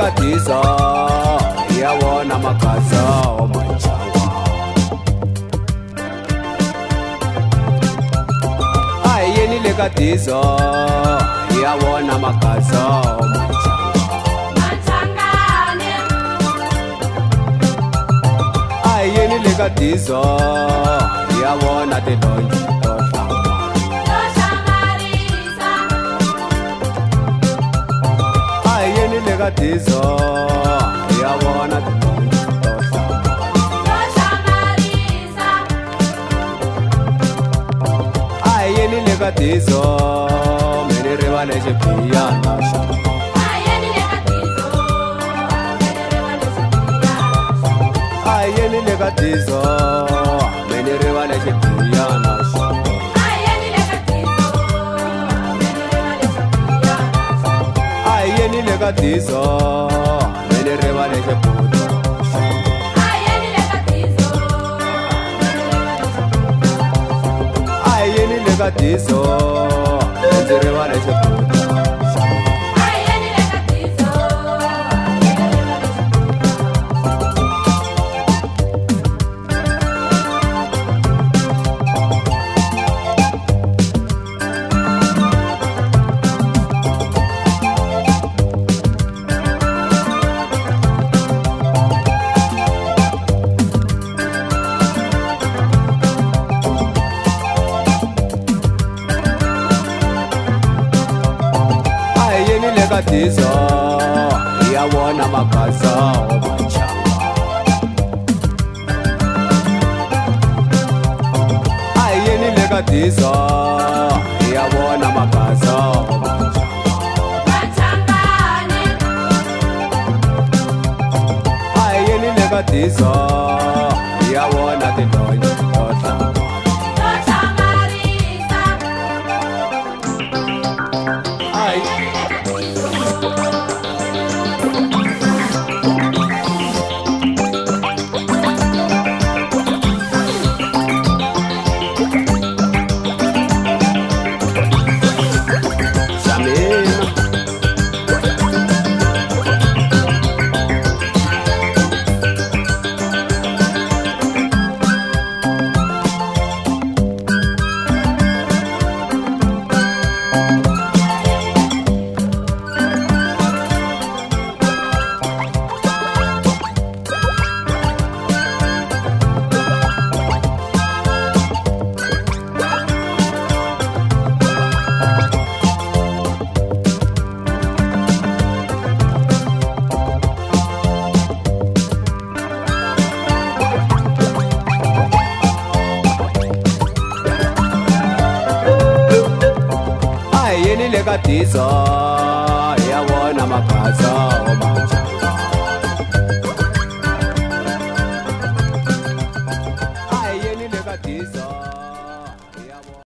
lekatizo yawona magaza omanjangwa ayeni lekatizo yawona magaza omanjangane ayeni lekatizo yawona tilonji lekatizo yawona ayeni lekatizo mene rivale xipiyana ayeni lekatizo mene rivale xipiyana ayeni lekatizo mene rivale xipiyana ayeni lekatizo ndzi rivale xipiyana lekatizo yawona magaza omanjangwa ayeni lekatizo yawona magaza omanjangwa ayeni lekatizo yawona tilonji lekatizo yawona magaza